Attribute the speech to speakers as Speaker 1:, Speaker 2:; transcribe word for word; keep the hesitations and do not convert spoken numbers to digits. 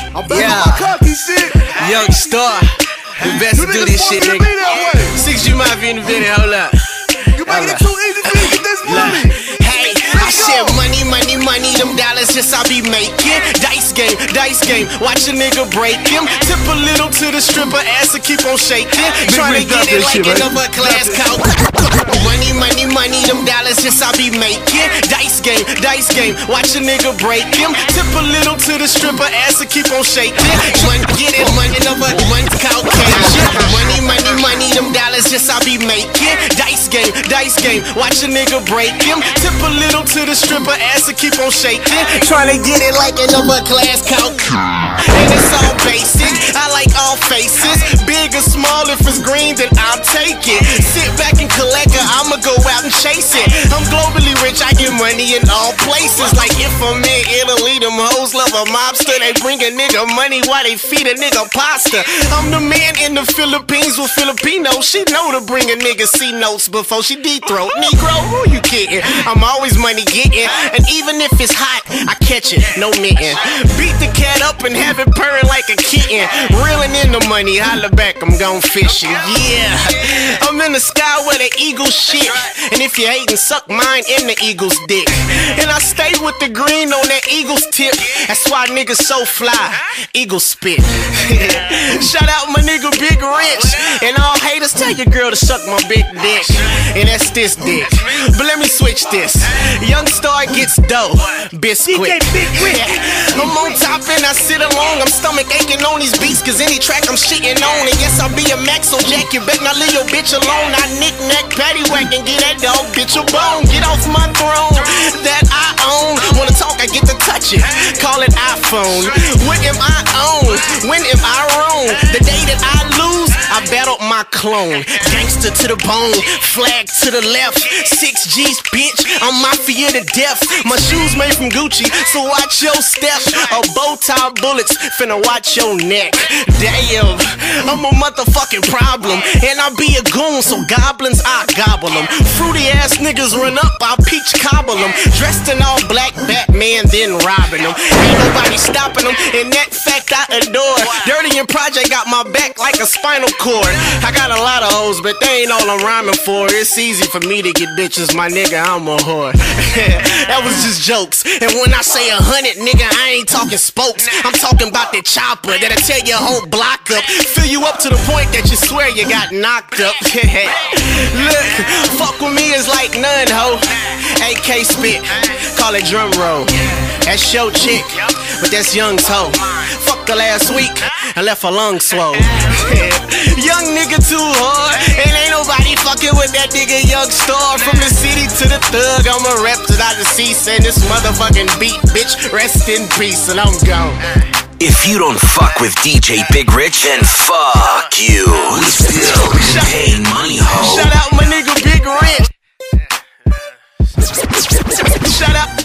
Speaker 1: I'm back
Speaker 2: Yeah.
Speaker 1: on my cocky shit.
Speaker 2: Young Star, the best to do this shit, nigga. six G Mafia in the video, hold up.
Speaker 1: You making it too easy for you to get this money.
Speaker 2: Hey, I said money, money, money, them dollars just I be making. Dice game, dice game, watch a nigga break him. Tip a little to the stripper ass and keep on shaking. Trying to get it like an upper class cow. Money, money, money, them dollars just I be making. Dice game, dice game, watch a nigga break him. Tip a little to the stripper ass and keep on shaking. Trying to get it, money over one Caucasian. Money, money, money, them dollars just I be making. Dice game, dice game, watch a nigga break him. Tip a little to the stripper ass and keep on shaking. Trying to get it like an upper class cow. And it's all basic, I like all faces. Big or small, if it's green then I'll take it. Sit back and collect it, I'ma go out and chase it. I'm globally rich, I get money in all places. Like if I'm in Italy, them hoes love a mobster. They bring a nigga money while they feed a nigga pasta. I'm the man in the Philippines with Filipinos. She know to bring a nigga C notes before she deep-throat. Negro, who you kidding? I'm always money getting, and even if it's hot, I catch it, no mitten. Beat the cat up and have it purring like a kitten. Reeling in the money, holla back, I'm gone fishing. Yeah, I'm in the sky where the eagles shit. And if you hatin', suck mine in the eagle's dick. And I stay with the green on that eagle's tip. That's why niggas so fly, eagle spit. Shout out my nigga Big Rich. And all haters, tell your girl to suck my big dick. And that's this dick. But let me switch this. Young Star gets dough, biscuit. Yeah. I'm on top and I sit along. I'm stomach aching on these beats, cause any track I'm shitting on. And yes, I'll be a Maxo Jack. You bet not leave your bitch alone. I knick-knack, paddywhack, and get that dog bitch a bone. Get off my throne that I own. Wanna talk, I get to touch it. Call it iPhone. When am I on? When am I wrong? The day that I lose, I battled my clone. Gangster to the bone, flag to the left. Six G's, bitch, I'm mafia to death. My shoes made from Gucci, so watch your steps. A bow tie bullets, finna watch your neck. Damn, I'm a motherfucking problem. And I be a goon, so goblins, I gobble them. Fruity ass niggas run up, I peach cobble them. Dressed in all black, Batman, then robbing them. Ain't nobody stopping them, and that fact I adore. Dirty and Project got my back like a spinal cord. I got a lot of hoes, but they ain't all I'm rhyming for. It's easy for me to get bitches, my nigga, I'm a whore. That was just jokes. And when I say a hundred, nigga, I ain't talking spokes. I'm talking about the chopper that'll tear your whole block up. Fill you up to the point that you swear you got knocked up. Look, fuck with me is like none, ho. A K spit, call it drum roll. That's your chick, but that's Young's hoe. Fucked her last week and left her lungs swole. Young nigga too hard, and ain't nobody fucking with that nigga Young Star. From the city to the thug, I'm a rep that I deceased. And this motherfucking beat, bitch, rest in peace, and I'm gone.
Speaker 3: If you don't fuck with D J Big Rich, then fuck you. We still pay money, ho.
Speaker 2: Shout out my nigga Big Rich. Shout out